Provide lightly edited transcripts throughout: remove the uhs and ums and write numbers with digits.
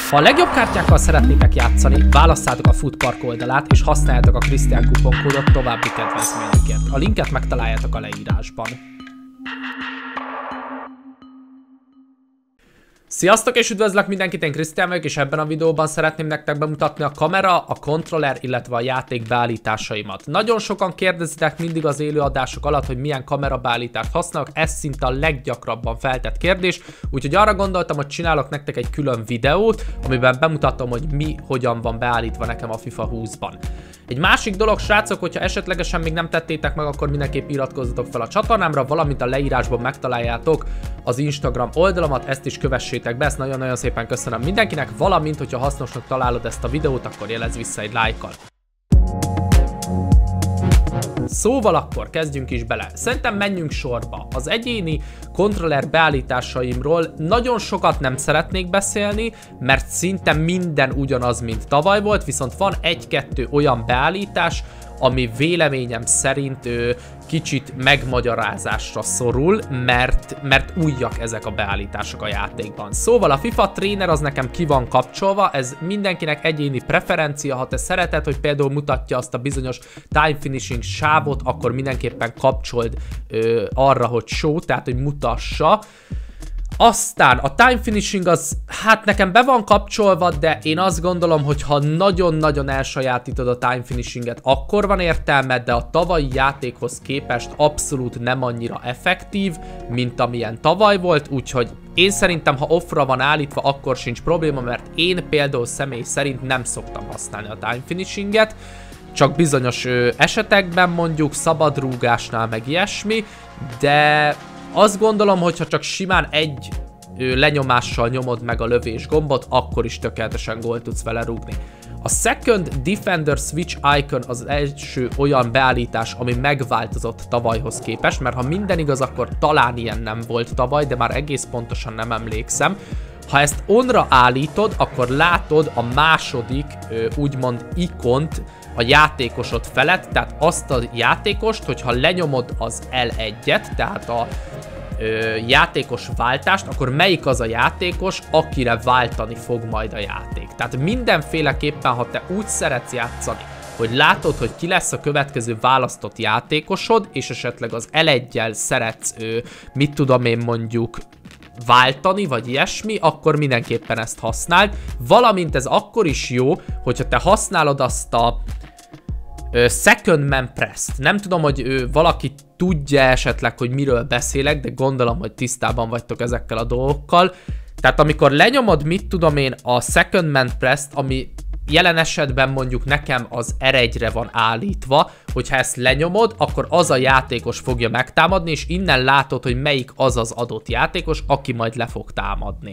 Ha a legjobb kártyákkal szeretnétek játszani, válasszátok a Foodpark oldalát, és használjátok a Krisztián kuponkódot további kedvezményekért. A linket megtaláljátok a leírásban. Sziasztok és üdvözlök mindenkit, én Krisztián vagyok, és ebben a videóban szeretném nektek bemutatni a kamera, a kontroller, illetve a játék beállításaimat. Nagyon sokan kérdezitek mindig az élőadások alatt, hogy milyen kamerabeállítást használok, ez szinte a leggyakrabban feltett kérdés, úgyhogy arra gondoltam, hogy csinálok nektek egy külön videót, amiben bemutatom, hogy mi hogyan van beállítva nekem a FIFA 20-ban. Egy másik dolog, srácok, hogyha esetlegesen még nem tettétek meg, akkor mindenképp iratkozzatok fel a csatornámra, valamint a leírásban megtaláljátok az Instagram oldalamat, ezt is kövessétek be, ezt nagyon-nagyon szépen köszönöm mindenkinek, valamint, hogyha hasznosnak találod ezt a videót, akkor jelezz vissza egy lájkkal. Szóval akkor kezdjünk is bele. Szerintem menjünk sorba. Az egyéni kontroller beállításaimról nagyon sokat nem szeretnék beszélni, mert szinte minden ugyanaz, mint tavaly volt, viszont van egy-kettő olyan beállítás, ami véleményem szerint kicsit megmagyarázásra szorul, mert újak ezek a beállítások a játékban. Szóval a FIFA Trainer az nekem ki van kapcsolva, ez mindenkinek egyéni preferencia, ha te szereted, hogy például mutatja azt a bizonyos time finishing sávot, akkor mindenképpen kapcsold arra, hogy show, tehát hogy mutassa. Aztán a time finishing az, hát nekem be van kapcsolva, de én azt gondolom, hogy ha nagyon-nagyon elsajátítod a time finishinget, akkor van értelme, de a tavalyi játékhoz képest abszolút nem annyira effektív, mint amilyen tavaly volt, úgyhogy én szerintem, ha offra van állítva, akkor sincs probléma, mert én például személy szerint nem szoktam használni a time finishinget, csak bizonyos esetekben mondjuk, szabadrúgásnál meg ilyesmi, de azt gondolom, hogyha csak simán egy lenyomással nyomod meg a lövés gombot, akkor is tökéletesen gólt tudsz vele rúgni. A Second Defender Switch Icon az első olyan beállítás, ami megváltozott tavalyhoz képest, mert ha minden igaz, akkor talán ilyen nem volt tavaly, de már egész pontosan nem emlékszem. Ha ezt onra állítod, akkor látod a második, úgymond ikont a játékosod felett, tehát azt a játékost, hogyha lenyomod az L1-et, tehát a játékos váltást, akkor melyik az a játékos, akire váltani fog majd a játék. Tehát mindenféleképpen, ha te úgy szeretsz játszani, hogy látod, hogy ki lesz a következő választott játékosod, és esetleg az L1-jel szeretsz, mit tudom én mondjuk, váltani, vagy ilyesmi, akkor mindenképpen ezt használd. Valamint ez akkor is jó, hogyha te használod azt a Second Man Press-t. Nem tudom, hogy valaki tudja esetleg, hogy miről beszélek, de gondolom, hogy tisztában vagytok ezekkel a dolgokkal. Tehát amikor lenyomod, mit tudom én, a Second Man Press-t, ami jelen esetben mondjuk nekem az R1-re van állítva, hogyha ezt lenyomod, akkor az a játékos fogja megtámadni, és innen látod, hogy melyik az az adott játékos, aki majd le fog támadni.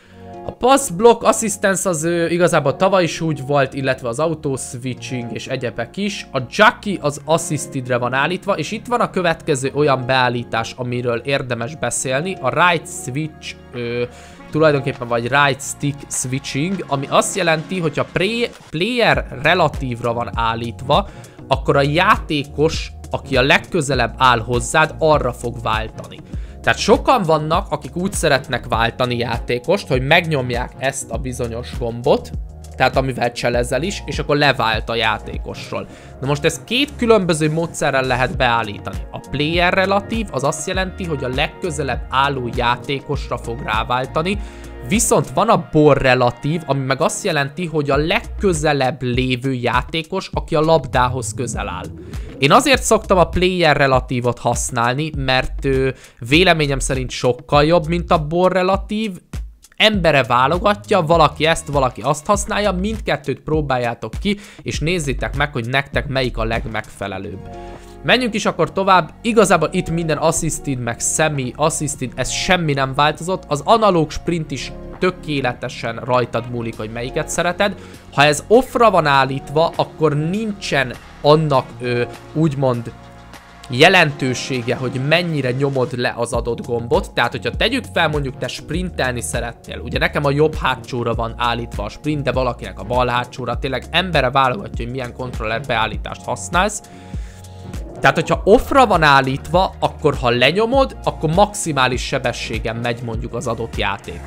A Pass Block Assistance az igazából tavaly is úgy volt, illetve az Auto Switching és egyebek is. A Jockey az Assistedre van állítva, és itt van a következő olyan beállítás, amiről érdemes beszélni, a Right Switch tulajdonképpen vagy Right Stick Switching, ami azt jelenti, hogy a Player relatívra van állítva, akkor a játékos, aki a legközelebb áll hozzád, arra fog váltani. Tehát sokan vannak, akik úgy szeretnek váltani játékost, hogy megnyomják ezt a bizonyos gombot, tehát amivel cselezel is, és akkor levált a játékosról. Na most ezt két különböző módszerrel lehet beállítani. A player relatív az azt jelenti, hogy a legközelebb álló játékosra fog ráváltani, viszont van a ball relatív, ami meg azt jelenti, hogy a legközelebb lévő játékos, aki a labdához közel áll. Én azért szoktam a player relatívot használni, mert véleményem szerint sokkal jobb, mint a ball relatív. Embere válogatja, valaki ezt, valaki azt használja, mindkettőt próbáljátok ki, és nézzétek meg, hogy nektek melyik a legmegfelelőbb. Menjünk is akkor tovább, igazából itt minden assisted, meg semi-assisted, ez semmi nem változott, az analóg sprint is tökéletesen rajtad múlik, hogy melyiket szereted. Ha ez offra van állítva, akkor nincsen annak úgymond jelentősége, hogy mennyire nyomod le az adott gombot, tehát hogyha tegyük fel mondjuk te sprintelni szeretnél, ugye nekem a jobb hátsóra van állítva a sprint, de valakinek a bal hátsóra, tényleg embere válogatja, hogy milyen kontroller beállítást használsz. Tehát, hogyha offra van állítva, akkor ha lenyomod, akkor maximális sebességen megy mondjuk az adott játékos.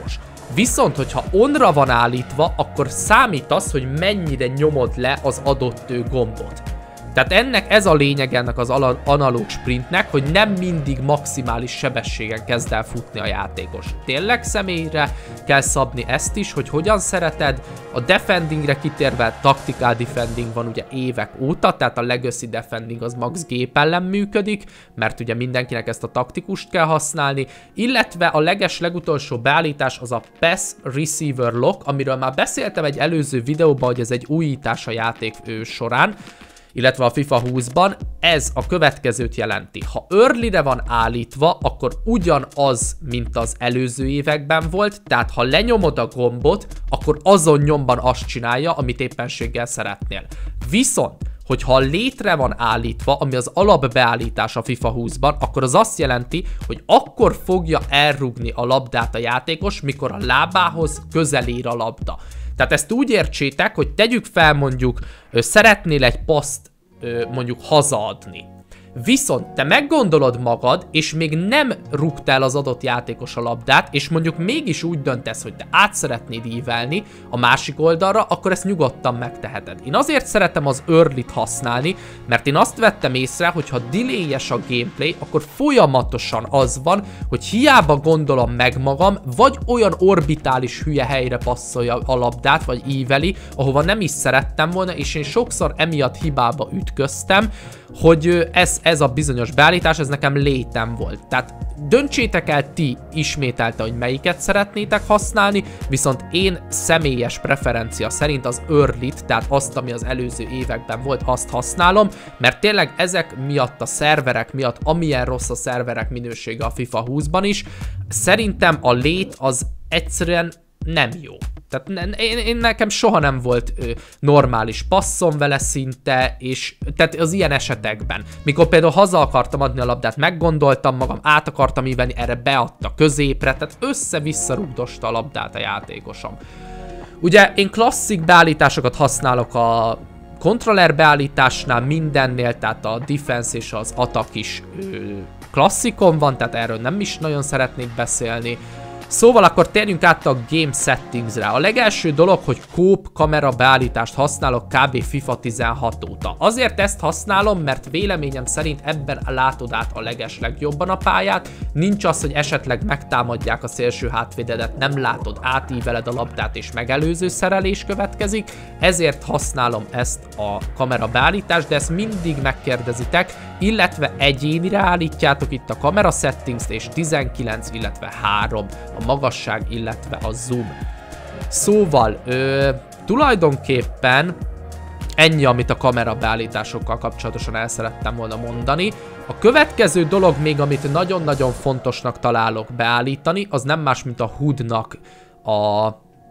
Viszont, hogyha onra van állítva, akkor számít az, hogy mennyire nyomod le az adott gombot. Tehát ez a lényeg ennek az analóg sprintnek, hogy nem mindig maximális sebességen kezd el futni a játékos. Tényleg személyre kell szabni ezt is, hogy hogyan szereted. A defendingre kitérve tactical defending van ugye évek óta, tehát a legacy defending az max gép ellen működik, mert ugye mindenkinek ezt a taktikust kell használni, illetve a legutolsó beállítás az a pass receiver lock, amiről már beszéltem egy előző videóban, hogy ez egy újítás a játék során, illetve a FIFA 20-ban, ez a következőt jelenti. Ha early-re van állítva, akkor ugyanaz, mint az előző években volt, tehát ha lenyomod a gombot, akkor azon nyomban azt csinálja, amit éppenséggel szeretnél. Viszont, hogyha létre van állítva, ami az alapbeállítás a FIFA 20-ban, akkor az azt jelenti, hogy akkor fogja elrugni a labdát a játékos, mikor a lábához közel ér a labda. Tehát ezt úgy értsétek, hogy tegyük fel mondjuk, szeretnél egy paszt mondjuk hazaadni. Viszont te meggondolod magad, és még nem rúgtál az adott játékos a labdát, és mondjuk mégis úgy döntesz, hogy te át szeretnéd ívelni a másik oldalra, akkor ezt nyugodtan megteheted. Én azért szeretem az early-t használni, mert én azt vettem észre, hogy ha delay-es a gameplay, akkor folyamatosan az van, hogy hiába gondolom meg magam, vagy olyan orbitális hülye helyre passzolja a labdát, vagy íveli, ahova nem is szerettem volna, és én sokszor emiatt hibába ütköztem, hogy ez a bizonyos beállítás, ez nekem létem volt. Tehát döntsétek el ti ismételte, hogy melyiket szeretnétek használni, viszont én személyes preferencia szerint az early-t, tehát azt, ami az előző években volt, azt használom, mert tényleg ezek miatt a szerverek miatt, amilyen rossz a szerverek minősége a FIFA 20-ban is, szerintem a lét az egyszerűen nem jó. Tehát nekem soha nem volt normális passzom vele szinte, és tehát az ilyen esetekben. Mikor például haza akartam adni a labdát, meggondoltam magam, át akartam ívelni, erre beadta középre, tehát össze-vissza rugdosta a labdát a játékosom. Ugye én klasszik beállításokat használok a kontroller beállításnál mindennél, tehát a defense és az attack is klasszikon van, tehát erről nem is nagyon szeretnék beszélni. Szóval akkor térjünk át a Game Settingsre. A legelső dolog, hogy Coop kamera beállítást használok kb. FIFA 16 óta. Azért ezt használom, mert véleményem szerint ebben látod át a legjobban a pályát. Nincs az, hogy esetleg megtámadják a szélső hátvédedet, nem látod, átíveled a labdát és megelőző szerelés következik. Ezért használom ezt a kamera beállítást, de ezt mindig megkérdezitek, illetve egyénire állítjátok itt a kamera settings-t, és 19, illetve 3 a magasság, illetve a zoom. Szóval, tulajdonképpen ennyi, amit a kamera beállításokkal kapcsolatosan el szerettem volna mondani. A következő dolog még, amit nagyon-nagyon fontosnak találok beállítani, az nem más, mint a HUD-nak a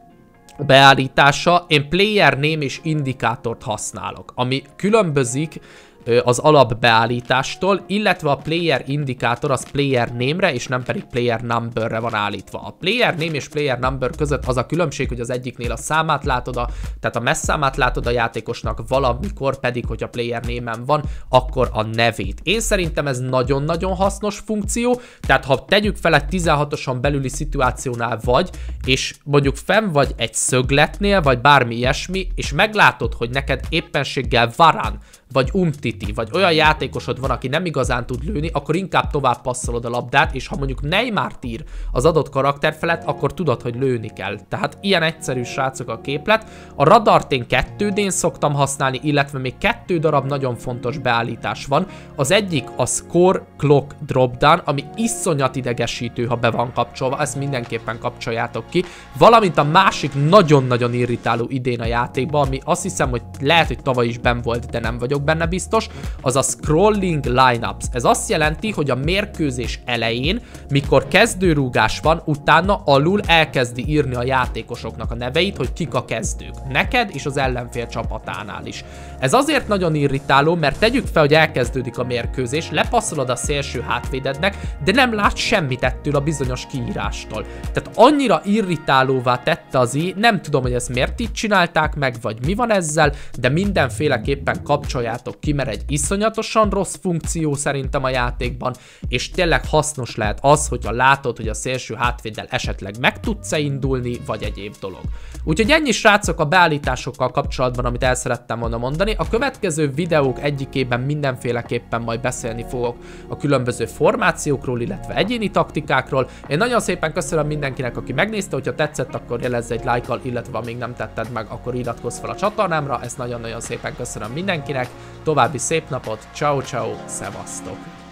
beállítása. Én player name és indikátort használok, ami különbözik az alapbeállítástól, illetve a player indikátor az player name-re és nem pedig player number-re van állítva. A player name és player number között az a különbség, hogy az egyiknél a számát látod, tehát a messzámát látod a játékosnak, valamikor pedig, hogy a player name-en van, akkor a nevét. Én szerintem ez nagyon-nagyon hasznos funkció, tehát ha tegyük fel egy 16-oson belüli szituációnál vagy, és mondjuk fenn vagy egy szögletnél, vagy bármi ilyesmi, és meglátod, hogy neked éppenséggel Varane vagy Umtiti, vagy olyan játékosod van, aki nem igazán tud lőni, akkor inkább tovább passzolod a labdát, és ha mondjuk Neymart ír az adott karakter felett, akkor tudod, hogy lőni kell. Tehát ilyen egyszerű, srácok, a képlet. A radart én 2D-n szoktam használni, illetve még 2 darab nagyon fontos beállítás van. Az egyik a Score Clock Dropdown, ami iszonyat idegesítő, ha be van kapcsolva, ezt mindenképpen kapcsoljátok ki. Valamint a másik nagyon-nagyon irritáló idén a játékban, ami azt hiszem, hogy lehet, hogy tavaly is benn volt, de nem vagyok benne biztos, az a Scrolling Lineups. Ez azt jelenti, hogy a mérkőzés elején, mikor kezdőrúgás van, utána alul elkezdi írni a játékosoknak a neveit, hogy kik a kezdők. Neked és az ellenfél csapatánál is. Ez azért nagyon irritáló, mert tegyük fel, hogy elkezdődik a mérkőzés, lepasszolod a szélső hátvédednek, de nem lát semmit ettől a bizonyos kiírástól. Tehát annyira irritálóvá tette az nem tudom, hogy ezt miért így csinálták meg, vagy mi van ezzel, de mindenféleképpen kapcsoljátok ki, mert egy iszonyatosan rossz funkció szerintem a játékban, és tényleg hasznos lehet az, hogyha látod, hogy a szélső hátvéddel esetleg meg tudsz-e indulni, vagy egyéb dolog. Úgyhogy ennyi srácok a beállításokkal kapcsolatban, amit el szerettem volna mondani. A következő videók egyikében mindenféleképpen majd beszélni fogok a különböző formációkról, illetve egyéni taktikákról. Én nagyon szépen köszönöm mindenkinek, aki megnézte, hogyha tetszett, akkor jelezz egy lájkkal, illetve ha még nem tetted meg, akkor iratkozz fel a csatornámra. Ezt nagyon-nagyon szépen köszönöm mindenkinek. További szép napot, ciao ciao, szevasztok!